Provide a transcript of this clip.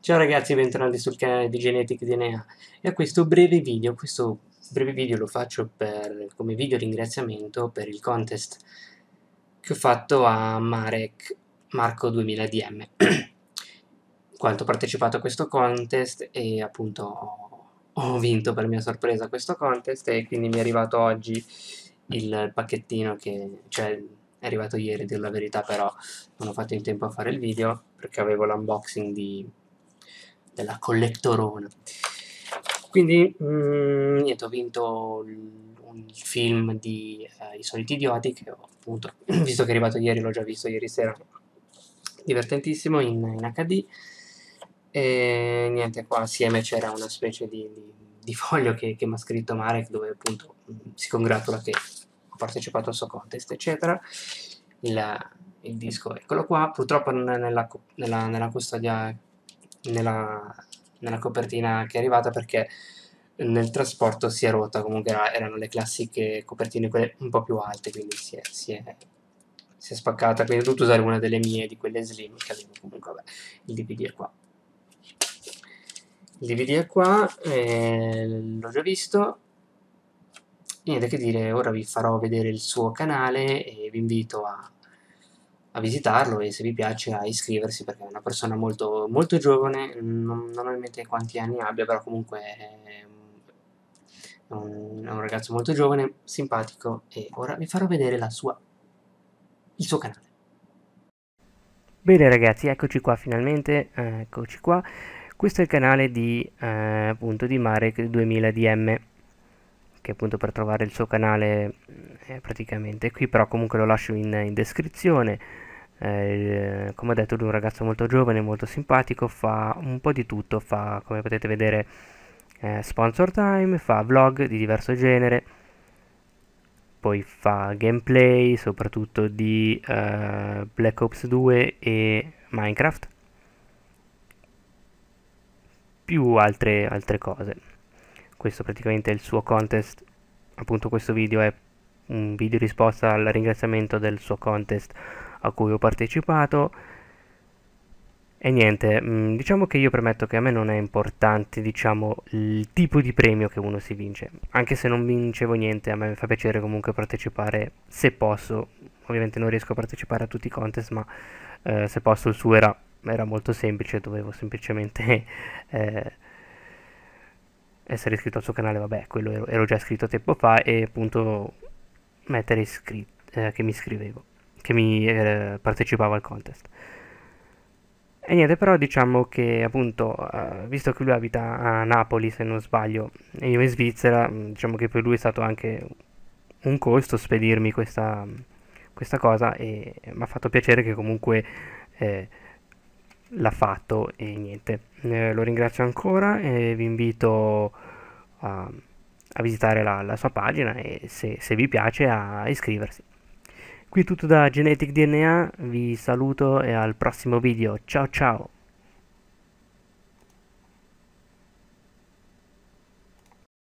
Ciao ragazzi, bentornati sul canale di Genetic DNA e a questo breve video lo faccio come video ringraziamento per il contest che ho fatto a Marco 2000DM, in quanto ho partecipato a questo contest e appunto ho vinto per mia sorpresa questo contest e quindi mi è arrivato oggi il pacchettino cioè è arrivato ieri, a dir la verità, però non ho fatto in tempo a fare il video perché avevo l'unboxing della collectorona. Quindi niente, ho vinto un film di I Soliti Idioti che ho appunto visto che è arrivato ieri, l'ho già visto ieri sera, divertentissimo in HD. E niente, qua assieme c'era una specie di foglio che mi ha scritto Marek, dove appunto si congratula che ho partecipato al suo contest, eccetera. Il disco, eccolo qua. Purtroppo non è nella custodia, nella, nella copertina che è arrivata, perché nel trasporto si è rotta. Comunque erano le classiche copertine, quelle un po' più alte, quindi si è spaccata. Quindi ho dovuto usare una delle mie, di quelle slim che avevo. Comunque vabbè, il DVD è qua. Il DVD è qua, l'ho già visto. Niente che dire, ora vi farò vedere il suo canale e vi invito a visitarlo, e se vi piace a iscriversi, perché è una persona molto, molto giovane. Non ho in mente quanti anni abbia, però comunque è un ragazzo molto giovane, simpatico, e ora vi farò vedere il suo canale. Bene ragazzi, eccoci qua finalmente, eccoci qua. Questo è il canale appunto di Marek 2000DM, che appunto per trovare il suo canale è praticamente qui, però comunque lo lascio in descrizione. Come ho detto, lui è un ragazzo molto giovane, molto simpatico, fa un po' di tutto, fa, come potete vedere, sponsor time, fa vlog di diverso genere, poi fa gameplay soprattutto di Black Ops 2 e Minecraft, più altre cose. Questo praticamente è il suo contest. Appunto questo video è un video risposta al ringraziamento del suo contest a cui ho partecipato. E niente, diciamo che io premetto che a me non è importante, diciamo, il tipo di premio che uno si vince. Anche se non vincevo niente, a me fa piacere comunque partecipare, se posso. Ovviamente non riesco a partecipare a tutti i contest, ma se posso. Il suo era molto semplice, dovevo semplicemente eh, essere iscritto al suo canale. Vabbè, quello ero già iscritto tempo fa, e appunto mettere che mi iscrivevo, che mi partecipavo al contest. E niente, però diciamo che appunto, visto che lui abita a Napoli, se non sbaglio, e io in Svizzera, diciamo che per lui è stato anche un costo spedirmi questa cosa, e mi ha fatto piacere che comunque eh, l'ha fatto. E niente, lo ringrazio ancora e vi invito a visitare la sua pagina, e se vi piace a iscriversi. Qui è tutto da Genetic DNA, vi saluto e al prossimo video, ciao ciao!